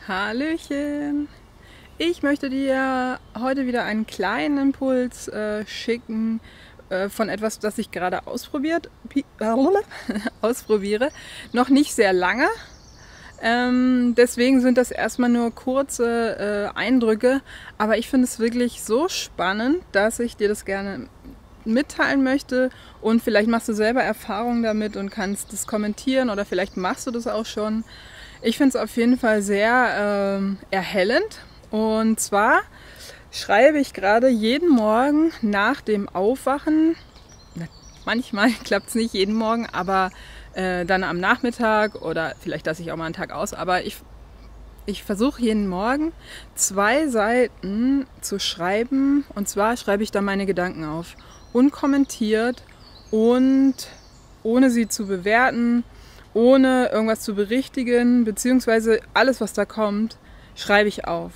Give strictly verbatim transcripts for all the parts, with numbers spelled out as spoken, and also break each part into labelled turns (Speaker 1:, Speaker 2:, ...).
Speaker 1: Hallöchen! Ich möchte dir heute wieder einen kleinen Impuls äh, schicken äh, von etwas, das ich gerade ausprobiert, ausprobiere. Noch nicht sehr lange. Ähm, deswegen sind das erstmal nur kurze äh, Eindrücke. Aber ich finde es wirklich so spannend, dass ich dir das gerne mitteilen möchte. Und vielleicht machst du selber Erfahrungen damit und kannst das kommentieren oder vielleicht machst du das auch schon. Ich finde es auf jeden Fall sehr ähm, erhellend. Und zwar schreibe ich gerade jeden Morgen nach dem Aufwachen, manchmal klappt es nicht jeden Morgen, aber äh, dann am Nachmittag oder vielleicht lasse ich auch mal einen Tag aus, aber ich, ich versuche jeden Morgen zwei Seiten zu schreiben, und zwar schreibe ich da meine Gedanken auf, unkommentiert und ohne sie zu bewerten, ohne irgendwas zu berichtigen, beziehungsweise alles, was da kommt, schreibe ich auf.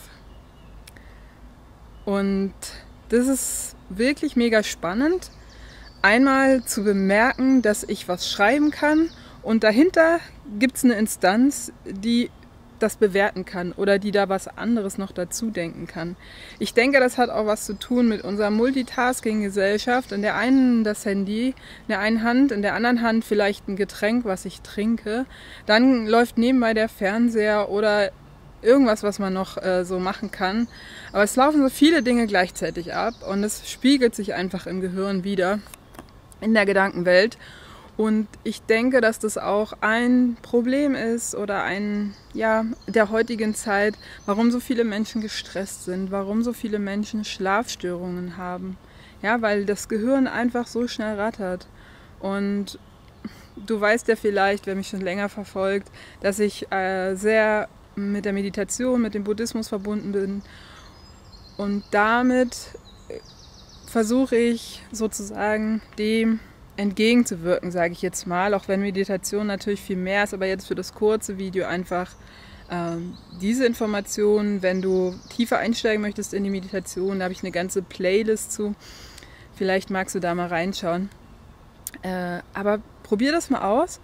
Speaker 1: Und das ist wirklich mega spannend, einmal zu bemerken, dass ich was schreiben kann und dahinter gibt es eine Instanz, die das bewerten kann oder die da was anderes noch dazu denken kann. Ich denke, das hat auch was zu tun mit unserer Multitasking-Gesellschaft. In der einen das Handy, in der einen Hand, in der anderen Hand vielleicht ein Getränk, was ich trinke. Dann läuft nebenbei der Fernseher oder irgendwas, was man noch äh, so machen kann. Aber es laufen so viele Dinge gleichzeitig ab und es spiegelt sich einfach im Gehirn wieder, in der Gedankenwelt. Und ich denke, dass das auch ein Problem ist oder ein, ja, der heutigen Zeit, warum so viele Menschen gestresst sind, warum so viele Menschen Schlafstörungen haben. Ja, weil das Gehirn einfach so schnell rattert. Und du weißt ja vielleicht, wer mich schon länger verfolgt, dass ich äh, sehr mit der Meditation, mit dem Buddhismus verbunden bin. Und damit versuche ich sozusagen dem entgegenzuwirken, sage ich jetzt mal, auch wenn Meditation natürlich viel mehr ist, aber jetzt für das kurze Video einfach ähm, diese Informationen, wenn du tiefer einsteigen möchtest in die Meditation, da habe ich eine ganze Playlist zu, vielleicht magst du da mal reinschauen. Äh, aber probier das mal aus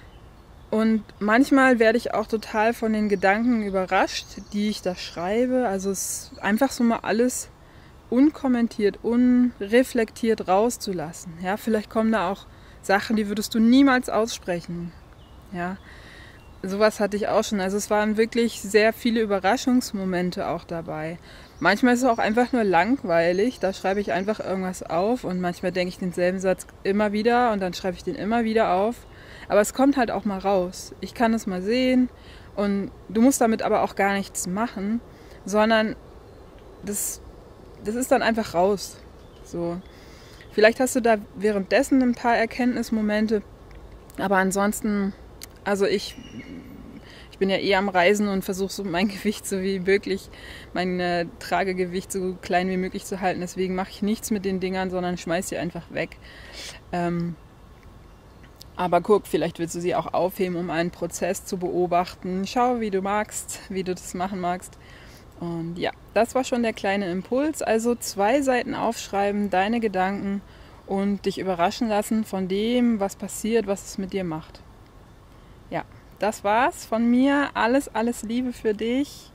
Speaker 1: und manchmal werde ich auch total von den Gedanken überrascht, die ich da schreibe, also es ist einfach so mal alles unkommentiert, unreflektiert rauszulassen. Ja, vielleicht kommen da auch Sachen, die würdest du niemals aussprechen. Ja, sowas hatte ich auch schon. Also es waren wirklich sehr viele Überraschungsmomente auch dabei. Manchmal ist es auch einfach nur langweilig. Da schreibe ich einfach irgendwas auf und manchmal denke ich denselben Satz immer wieder und dann schreibe ich den immer wieder auf. Aber es kommt halt auch mal raus. Ich kann es mal sehen und du musst damit aber auch gar nichts machen, sondern das Das ist dann einfach raus. So. Vielleicht hast du da währenddessen ein paar Erkenntnismomente, aber ansonsten, also ich, ich bin ja eh am Reisen und versuche so mein Gewicht so wie möglich, mein äh, Tragegewicht so klein wie möglich zu halten. Deswegen mache ich nichts mit den Dingern, sondern schmeiß sie einfach weg. Ähm, aber guck, vielleicht willst du sie auch aufheben, um einen Prozess zu beobachten. Schau, wie du magst, wie du das machen magst. Und ja, das war schon der kleine Impuls. Also zwei Seiten aufschreiben, deine Gedanken und dich überraschen lassen von dem, was passiert, was es mit dir macht. Ja, das war's von mir. Alles, alles Liebe für dich.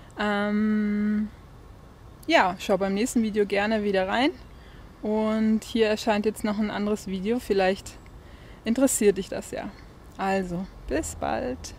Speaker 1: Ähm, ja, schau beim nächsten Video gerne wieder rein. Und hier erscheint jetzt noch ein anderes Video. Vielleicht interessiert dich das ja. Also, bis bald.